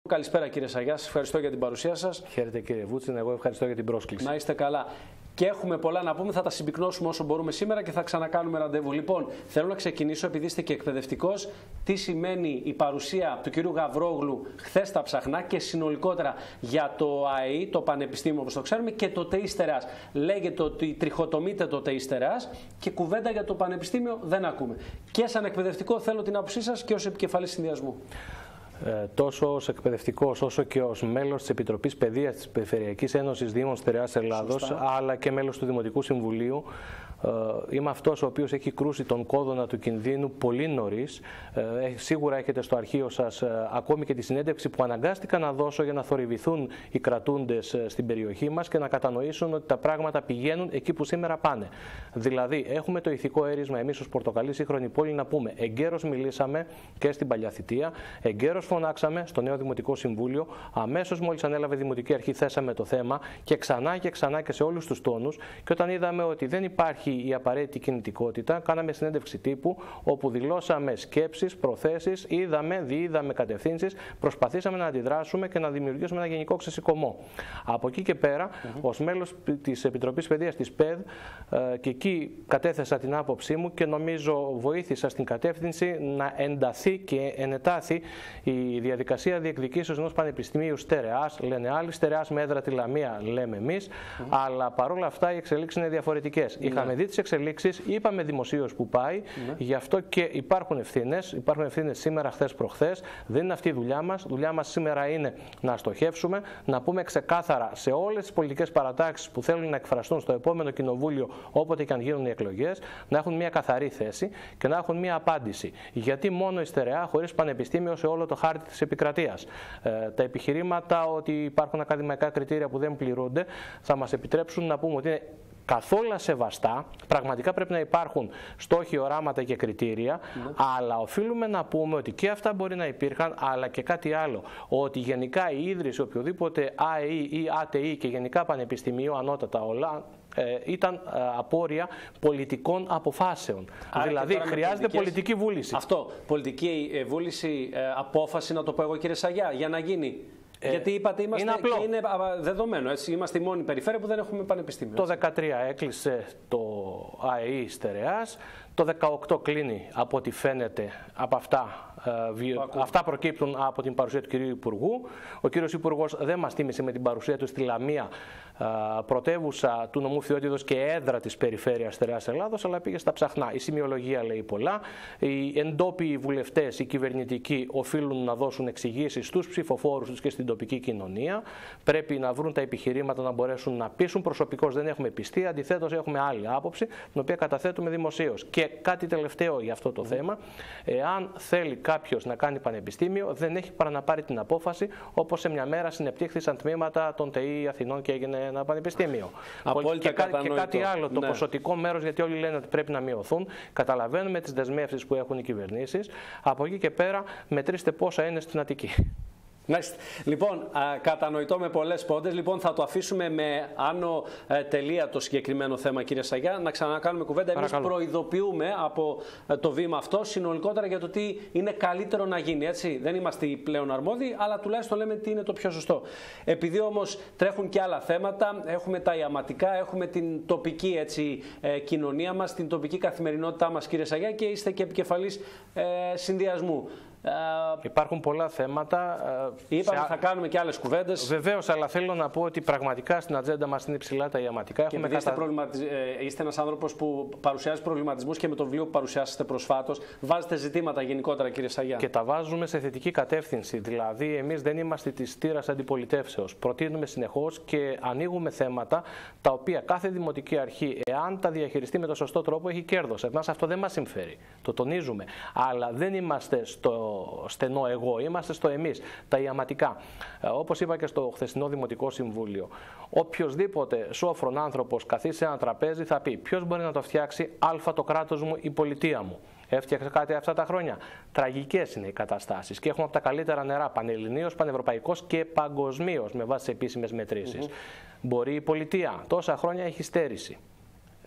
Καλησπέρα κύριε Σαγιά, σας ευχαριστώ για την παρουσία σας. Χαίρετε κύριε Βούτσιν, εγώ ευχαριστώ για την πρόσκληση. Να είστε καλά. Και έχουμε πολλά να πούμε, θα τα συμπυκνώσουμε όσο μπορούμε σήμερα και θα ξανακάνουμε ραντεβού. Λοιπόν, θέλω να ξεκινήσω, επειδή είστε και εκπαιδευτικός, τι σημαίνει η παρουσία του κυρίου Γαβρόγλου χθες στα Ψαχνά και συνολικότερα για το ΑΕΗ, το Πανεπιστήμιο όπως το ξέρουμε, και το ΤΕΙ Στερεάς. Λέγεται ότι τριχοτομείται το ΤΕΙ Στερεάς και κουβέντα για το Πανεπιστήμιο δεν ακούμε. Και σαν εκπαιδευτικό θέλω την άποψή σας και ως επικεφαλής συνδυασμού. Τόσο ως εκπαιδευτικός όσο και ως μέλος της Επιτροπής Παιδείας της Περιφερειακής Ένωσης Δήμων Στερεάς Ελλάδος, αλλά και μέλος του Δημοτικού Συμβουλίου, είμαι αυτός ο οποίος έχει κρούσει τον κόδωνα του κινδύνου πολύ νωρίς. Σίγουρα έχετε στο αρχείο σας ακόμη και τη συνέντευξη που αναγκάστηκα να δώσω για να θορυβηθούν οι κρατούντες στην περιοχή μας και να κατανοήσουν ότι τα πράγματα πηγαίνουν εκεί που σήμερα πάνε. Δηλαδή, έχουμε το ηθικό έρισμα εμείς ως Πορτοκαλί Σύγχρονη Πόλη να πούμε: εγκαίρως μιλήσαμε και στην παλιά θητεία, εγκαίρως φωνάξαμε στο νέο Δημοτικό Συμβούλιο, αμέσως μόλις ανέλαβε η Δημοτική Αρχή θέσαμε το θέμα και ξανά και ξανά και σε όλους τους τόνους. Και όταν είδαμε ότι δεν υπάρχει η απαραίτητη κινητικότητα, κάναμε συνέντευξη τύπου όπου δηλώσαμε σκέψεις, προθέσεις, διείδαμε κατευθύνσεις, προσπαθήσαμε να αντιδράσουμε και να δημιουργήσουμε ένα γενικό ξεσηκωμό. Από εκεί και πέρα, ως μέλος της Επιτροπής Παιδείας της ΠΕΔ, και εκεί κατέθεσα την άποψή μου και νομίζω βοήθησα στην κατεύθυνση να ενταθεί και ενετάθει η διαδικασία διεκδικήσεως ενός πανεπιστημίου Στερεάς. Λένε άλλοι, Στερεάς με έδρα τη Λαμία, λέμε εμείς, αλλά παρόλα αυτά οι εξελίξεις είναι διαφορετικές. Είχαμε δει τις εξελίξεις, είπαμε δημοσίως που πάει, γι' αυτό και υπάρχουν ευθύνες. Υπάρχουν ευθύνες σήμερα, χθες, προχθές. Δεν είναι αυτή η δουλειά μας. Δουλειά μας σήμερα είναι να στοχεύσουμε, να πούμε ξεκάθαρα σε όλες τις πολιτικές παρατάξεις που θέλουν να εκφραστούν στο επόμενο κοινοβούλιο, όποτε και αν γίνουν οι εκλογές, να έχουν μια καθαρή θέση και να έχουν μια απάντηση. Γιατί μόνο η Στερεά χωρίς πανεπιστήμιο σε όλο το χάρτη της επικρατείας? Τα επιχειρήματα ότι υπάρχουν ακαδημαϊκά κριτήρια που δεν πληρούνται θα μας επιτρέψουν να πούμε ότι είναι καθόλου σεβαστά. Πραγματικά πρέπει να υπάρχουν στόχοι, οράματα και κριτήρια, αλλά οφείλουμε να πούμε ότι και αυτά μπορεί να υπήρχαν, αλλά και κάτι άλλο. Ότι γενικά η ίδρυση οποιοδήποτε ΑΕΗ ή ΑΤΕΗ και γενικά πανεπιστημίου, ανώτατα όλα, ήταν απόρρια πολιτικών αποφάσεων. Άρα δηλαδή χρειάζεται πολιτική βούληση. Αυτό, πολιτική βούληση, απόφαση, να το πω εγώ κύριε Σαγιά, για να γίνει. Γιατί είπατε είμαστε και είναι δεδομένο, έτσι, είμαστε η μόνη περιφέρεια που δεν έχουμε πανεπιστήμιο. Το 2013 έκλεισε το ΑΕΗ Στερεάς, το 2018 κλείνει από ό,τι φαίνεται από αυτά προκύπτουν από την παρουσία του κυρίου Υπουργού. Ο κύριος Υπουργός δεν μας τίμησε με την παρουσία του στη Λαμία, πρωτεύουσα του νομού Φθιώτιδος και έδρα της περιφέρειας Στερεάς Ελλάδος, αλλά πήγε στα Ψαχνά. Η σημειολογία λέει πολλά. Οι εντόπιοι βουλευτές, οι κυβερνητικοί, οφείλουν να δώσουν εξηγήσεις στους ψηφοφόρους τους και στην τοπική κοινωνία. Πρέπει να βρουν τα επιχειρήματα να μπορέσουν να πείσουν. Προσωπικώς δεν έχουμε πιστεί, αντιθέτως έχουμε άλλη άποψη, την οποία καταθέτουμε δημοσίως. Και κάτι τελευταίο για αυτό το θέμα: εάν θέλει κάποιος να κάνει πανεπιστήμιο, δεν έχει παρά να πάρει την απόφαση, όπως σε μια μέρα συνεπτύχθησαν τμήματα των ΤΕΗ Αθηνών και έγινε ένα πανεπιστήμιο. Και κάτι άλλο, το ποσοτικό μέρος, γιατί όλοι λένε ότι πρέπει να μειωθούν. Καταλαβαίνουμε τις δεσμεύσεις που έχουν οι κυβερνήσεις. Από εκεί και πέρα, μετρήστε πόσα είναι στην Αττική. Λοιπόν, κατανοητό με πολλές πόντες. Λοιπόν, θα το αφήσουμε με άνω τελεία το συγκεκριμένο θέμα, κύριε Σαγιά. Να ξανακάνουμε κουβέντα. Εμείς προειδοποιούμε από το βήμα αυτό συνολικότερα για το τι είναι καλύτερο να γίνει. Έτσι. Δεν είμαστε οι πλέον αρμόδιοι, αλλά τουλάχιστον λέμε τι είναι το πιο σωστό. Επειδή όμως τρέχουν και άλλα θέματα, έχουμε τα ιαματικά, έχουμε την τοπική κοινωνία μας, την τοπική καθημερινότητά μας, κύριε Σαγιά, και είστε και επικεφαλής συνδυασμού. Υπάρχουν πολλά θέματα. Είπαμε θα κάνουμε και άλλες κουβέντες. Βεβαίως, αλλά θέλω να πω ότι πραγματικά στην ατζέντα μας είναι υψηλά τα ιαματικά. Και είστε ένας άνθρωπος που παρουσιάζει προβληματισμούς και με το βιβλίο που παρουσιάσατε προσφάτως βάζετε ζητήματα γενικότερα, κύριε Σαγιά. Και τα βάζουμε σε θετική κατεύθυνση. Δηλαδή, εμείς δεν είμαστε της στήρας αντιπολιτεύσεως. Προτείνουμε συνεχώς και ανοίγουμε θέματα τα οποία κάθε δημοτική αρχή, εάν τα διαχειριστεί με τον σωστό τρόπο, έχει κέρδος. Εμάς αυτό δεν μας συμφέρει. Το τονίζουμε. Αλλά δεν είμαστε στο στενό εγώ, είμαστε στο εμείς, τα ιαματικά. Όπως είπα και στο χθεσινό Δημοτικό Συμβούλιο, οποιοσδήποτε σόφρον άνθρωπος καθίσει σε ένα τραπέζι θα πει: ποιος μπορεί να το φτιάξει? Α, το κράτος μου, η πολιτεία μου. Έφτιαξε κάτι αυτά τα χρόνια? Τραγικές είναι οι καταστάσεις και έχουμε από τα καλύτερα νερά, πανελληνίως, πανευρωπαϊκός και παγκοσμίως, με βάση τις επίσημες μετρήσεις. Μπορεί η πολιτεία, τόσα χρόνια έχει στέρηση.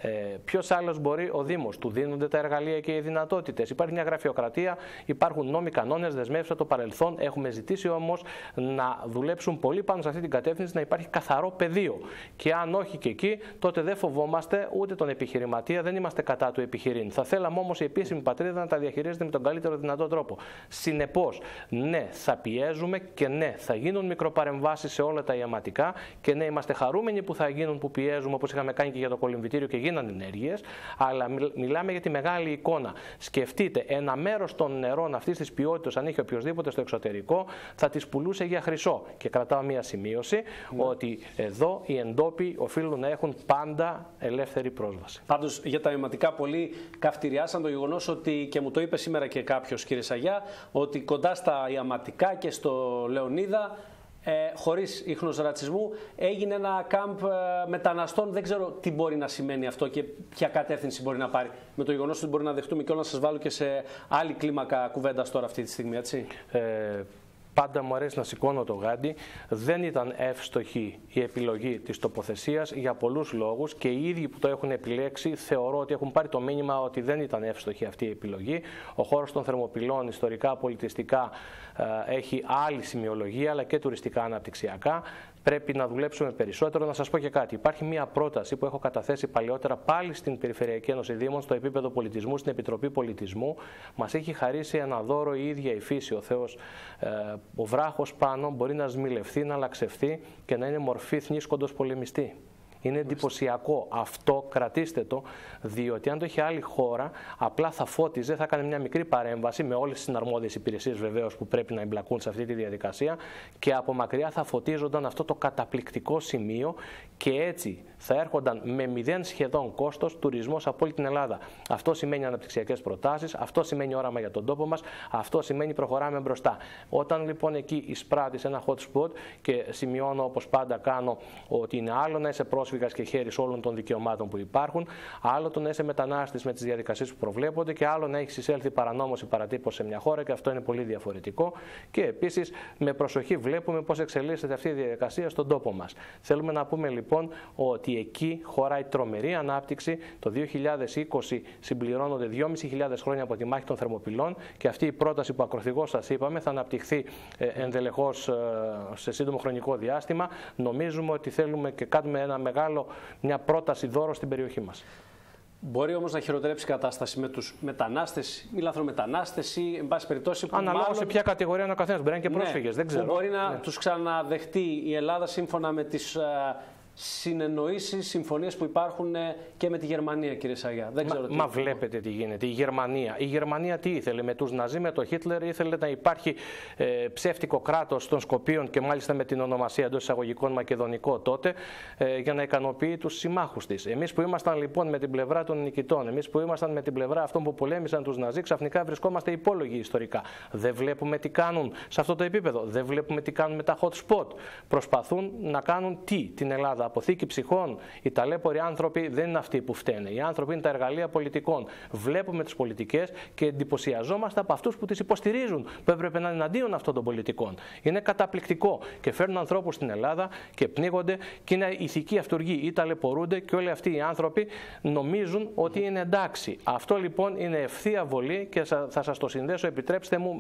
Ποιος άλλος μπορεί? Ο Δήμος. Του δίνονται τα εργαλεία και οι δυνατότητες. Υπάρχει μια γραφειοκρατία, υπάρχουν νόμοι, κανόνες, δεσμεύσεις από το παρελθόν. Έχουμε ζητήσει όμως να δουλέψουν πολύ πάνω σε αυτή την κατεύθυνση, να υπάρχει καθαρό πεδίο. Και αν όχι και εκεί, τότε δεν φοβόμαστε ούτε τον επιχειρηματία, δεν είμαστε κατά του επιχειρήν. Θα θέλαμε όμως η επίσημη πατρίδα να τα διαχειρίζεται με τον καλύτερο δυνατό τρόπο. Συνεπώς, ναι, θα πιέζουμε και ναι, θα γίνουν μικροπαρεμβάσεις σε όλα τα ιαματικά και ναι, είμαστε χαρούμενοι που θα γίνουν, που πιέζουμε, όπως είχαμε κάνει και για το κολυμβητήριο και γίνανε ενέργειες, αλλά μιλάμε για τη μεγάλη εικόνα. Σκεφτείτε, ένα μέρος των νερών αυτής της ποιότητας, αν είχε οποιοδήποτε στο εξωτερικό, θα τις πουλούσε για χρυσό. Και κρατάω μία σημείωση, ότι εδώ οι εντόπιοι οφείλουν να έχουν πάντα ελεύθερη πρόσβαση. Πάντως, για τα ιαματικά, πολλοί καυτηριάσαν το γεγονός ότι, και μου το είπε σήμερα και κάποιος, κύριε Σαγιά, ότι κοντά στα ιαματικά και στο Λεωνίδα, χωρίς ίχνος ρατσισμού, έγινε ένα κάμπ μεταναστών. Δεν ξέρω τι μπορεί να σημαίνει αυτό και ποια κατεύθυνση μπορεί να πάρει. Με το γεγονός ότι μπορεί να δεχτούμε και όλα, να σας βάλω και σε άλλη κλίμακα κουβέντας τώρα αυτή τη στιγμή, έτσι. Πάντα μου αρέσει να σηκώνω το γάντι. Δεν ήταν εύστοχη η επιλογή της τοποθεσίας για πολλούς λόγους και οι ίδιοι που το έχουν επιλέξει θεωρώ ότι έχουν πάρει το μήνυμα ότι δεν ήταν εύστοχη αυτή η επιλογή. Ο χώρος των Θερμοπυλών ιστορικά, πολιτιστικά έχει άλλη σημειολογία, αλλά και τουριστικά αναπτυξιακά. Πρέπει να δουλέψουμε περισσότερο. Να σας πω και κάτι. Υπάρχει μια πρόταση που έχω καταθέσει παλαιότερα πάλι στην Περιφερειακή Ένωση Δήμων, στο επίπεδο πολιτισμού, στην Επιτροπή Πολιτισμού. Μας έχει χαρίσει ένα δώρο η ίδια η φύση, ο Θεός. Ο βράχος πάνω μπορεί να σμιλευτεί, να λαξευτεί και να είναι μορφή θνίσκοντος πολεμιστή. Είναι εντυπωσιακό. Αυτό κρατήστε το, διότι αν το είχε άλλη χώρα, απλά θα φώτιζε, θα έκανε μια μικρή παρέμβαση με όλες τις συναρμόδιες υπηρεσίες βεβαίως που πρέπει να εμπλακούν σε αυτή τη διαδικασία και από μακριά θα φωτίζονταν αυτό το καταπληκτικό σημείο και έτσι θα έρχονταν με 0 σχεδόν κόστος τουρισμός από όλη την Ελλάδα. Αυτό σημαίνει αναπτυξιακές προτάσεις, αυτό σημαίνει όραμα για τον τόπο μας, αυτό σημαίνει προχωράμε μπροστά. Όταν λοιπόν εκεί εισπράττεις ένα hot spot και σημειώνω όπως πάντα κάνω ότι είναι άλλο να είσαι πρόσφυγας και χέρις όλων των δικαιωμάτων που υπάρχουν, άλλο το να είσαι μετανάστης με τις διαδικασίες που προβλέπονται και άλλο να έχεις εισέλθει παρανόμως ή παρατύπως σε μια χώρα και αυτό είναι πολύ διαφορετικό. Και επίσης με προσοχή βλέπουμε πώς εξελίσσεται αυτή η διαδικασία στον τόπο μας. Θέλουμε να πούμε λοιπόν ότι εκεί χωράει τρομερή ανάπτυξη. Το 2020 συμπληρώνονται 2.500 χρόνια από τη μάχη των Θερμοπυλών και αυτή η πρόταση που ακροθυγώς σας είπαμε θα αναπτυχθεί ενδελεχώς σε σύντομο χρονικό διάστημα. Νομίζουμε ότι θέλουμε και κάνουμε μια πρόταση δώρο στην περιοχή μας. Μπορεί όμως να χειροτερέψει η κατάσταση με τους μετανάστες ή λαθρομετανάστες ή, εν πάση περιπτώσει, που αναλόγως σε ποια κατηγορία είναι ο καθένας. Μπορεί να είναι και πρόσφυγες, δεν ξέρω. Μπορεί να τους ξαναδεχτεί η Ελλάδα σύμφωνα με τις συνεννοήσεις, συμφωνίες που υπάρχουν και με τη Γερμανία, κύριε Σαγιά. Δεν ξέρω Μα βλέπετε τι γίνεται. Η Γερμανία τι ήθελε? Με τους Ναζί, με τον Χίτλερ ήθελε να υπάρχει ψεύτικο κράτος των Σκοπίων και μάλιστα με την ονομασία εντός εισαγωγικών μακεδονικό τότε για να ικανοποιεί τους συμμάχους της. Εμείς που ήμασταν λοιπόν με την πλευρά των νικητών, εμείς που ήμασταν με την πλευρά αυτών που πολέμησαν τους Ναζί, ξαφνικά βρισκόμαστε υπόλογοι ιστορικά. Δεν βλέπουμε τι κάνουν σε αυτό το επίπεδο. Δεν βλέπουμε τι κάνουν με τα hot spot. Προσπαθούν να κάνουν τι? Την Ελλάδα αποθήκη ψυχών. Οι ταλέποροι άνθρωποι δεν είναι αυτοί που φταίνε. Οι άνθρωποι είναι τα εργαλεία πολιτικών. Βλέπουμε τις πολιτικές και εντυπωσιαζόμαστε από αυτούς που τις υποστηρίζουν, που έπρεπε να είναι εναντίον αυτών των πολιτικών. Είναι καταπληκτικό και φέρνουν ανθρώπους στην Ελλάδα και πνίγονται και είναι ηθικοί αυτούργοι ή ταλαιπωρούνται και όλοι αυτοί οι άνθρωποι νομίζουν ότι είναι εντάξει. Αυτό λοιπόν είναι ευθεία βολή και θα σας το συνδέσω, επιτρέψτε μου,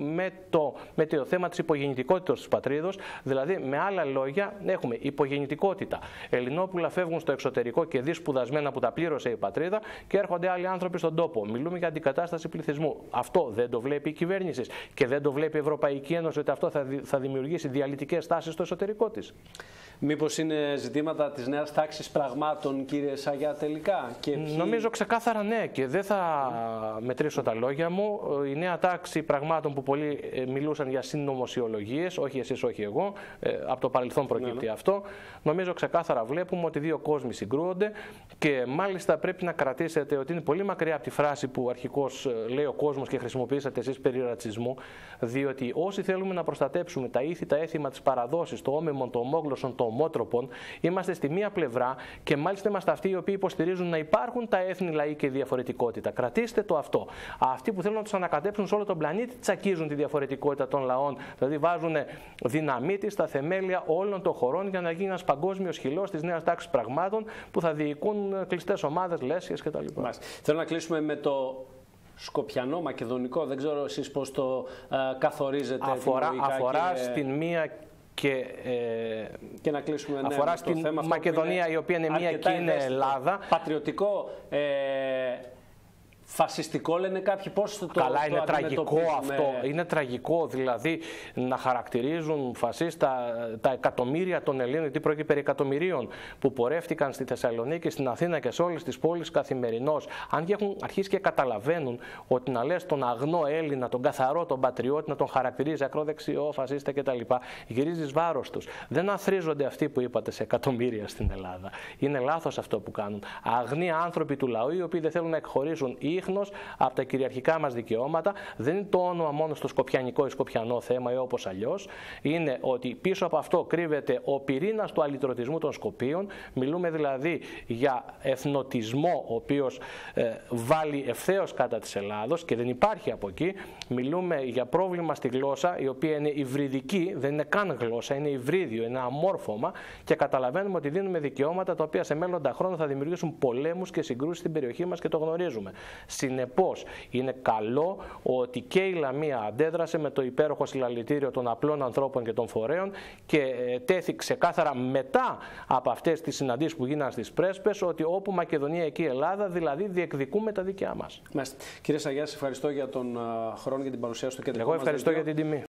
με το θέμα της υπογεννητικότητας της πατρίδος. Δηλαδή, με άλλα λόγια, έχουμε υπογεννητικότητα. Ελληνόπουλα φεύγουν στο εξωτερικό και δυσπουδασμένα που τα πλήρωσε η πατρίδα και έρχονται άλλοι άνθρωποι στον τόπο. Μιλούμε για αντικατάσταση πληθυσμού. Αυτό δεν το βλέπει η κυβέρνηση και δεν το βλέπει η Ευρωπαϊκή Ένωση, ότι αυτό θα δημιουργήσει διαλυτικές τάσεις στο εσωτερικό της. Μήπως είναι ζητήματα της νέας τάξης πραγμάτων, κύριε Σαγιά, τελικά? Νομίζω ξεκάθαρα ναι, και δεν θα μετρήσω τα λόγια μου. Η νέα τάξη πραγμάτων που πολλοί μιλούσαν για συνωμοσιολογίες, όχι εσείς, όχι εγώ, από το παρελθόν προκύπτει αυτό. Νομίζω ξεκάθαρα βλέπουμε ότι δύο κόσμοι συγκρούονται και μάλιστα πρέπει να κρατήσετε ότι είναι πολύ μακριά από τη φράση που αρχικώς λέει ο κόσμος και χρησιμοποιήσατε εσείς περί ρατσισμού, διότι όσοι θέλουμε να προστατέψουμε τα ήθη, τα έθιμα, τις παραδόσεις, το όμιμον, το ομόγλωσσον, το ομότροπον, είμαστε στη μία πλευρά και μάλιστα είμαστε αυτοί οι οποίοι υποστηρίζουν να υπάρχουν τα έθνη, λαοί και η διαφορετικότητα. Κρατήστε το αυτό. Αυτοί που θέλουν να τους ανακατέψουν σε όλο τον πλανήτη τσακίζουν τη διαφορετικότητα των λαών. Δηλαδή βάζουν δυναμίτη στα θεμέλια όλων των χωρών για να γίνει ένας παγκόσμιος χυλός της νέας τάξης πραγμάτων που θα διοικούν κλειστές ομάδες, λέσχες κτλ. Θέλω να κλείσουμε με το σκοπιανό, μακεδονικό, δεν ξέρω εσείς πώς το καθορίζετε. Αφορά στην μία και να κλείσουμε, αφορά στην θέμα Μακεδονία, η οποία είναι μία και είναι Ελλάδα. Πατριωτικό, φασιστικό λένε κάποιοι. Πώς το Καλά, είναι τραγικό αυτό. Είναι τραγικό δηλαδή να χαρακτηρίζουν φασίστα τα εκατομμύρια των Ελλήνων, γιατί πρόκειται περί εκατομμυρίων που πορεύτηκαν στη Θεσσαλονίκη, στην Αθήνα και σε όλες τις πόλεις καθημερινώς. Αν έχουν αρχίσει και καταλαβαίνουν ότι να λες τον αγνό Έλληνα, τον καθαρό, τον πατριώτη, να τον χαρακτηρίζει ακροδεξιό, φασίστα κτλ., γυρίζεις βάρος τους. Δεν αθρίζονται αυτοί που είπατε σε εκατομμύρια στην Ελλάδα. Είναι λάθος αυτό που κάνουν. Αγνοί άνθρωποι του λαού, οι οποίοι δεν θέλουν να εκχωρήσουν ίχνος από τα κυριαρχικά μας δικαιώματα. Δεν είναι το όνομα μόνο στο σκοπιανικό ή σκοπιανό θέμα ή όπως αλλιώς. Είναι ότι πίσω από αυτό κρύβεται ο πυρήνας του αλυτρωτισμού των Σκοπίων. Μιλούμε δηλαδή για εθνοτισμό, ο οποίος βάλει ευθέως κατά της Ελλάδος και δεν υπάρχει από εκεί. Μιλούμε για πρόβλημα στη γλώσσα, η οποία είναι υβριδική, δεν είναι καν γλώσσα, είναι υβρίδιο, είναι αμόρφωμα, και καταλαβαίνουμε ότι δίνουμε δικαιώματα τα οποία σε μέλλοντα χρόνια θα δημιουργήσουν πολέμους και συγκρούσεις στην περιοχή μας και το γνωρίζουμε. Συνεπώς, είναι καλό ότι και η Λαμία αντέδρασε με το υπέροχο συλλαλητήριο των απλών ανθρώπων και των φορέων και τέθη ξεκάθαρα μετά από αυτές τις συναντήσεις που γίνανε στις πρέσπες ότι όπου Μακεδονία, εκεί Ελλάδα, δηλαδή διεκδικούμε τα δίκαιά μας. Κύριε Σαγιά, ευχαριστώ για τον χρόνο και την παρουσία στο κεντρικό. Εγώ ευχαριστώ για την τιμή.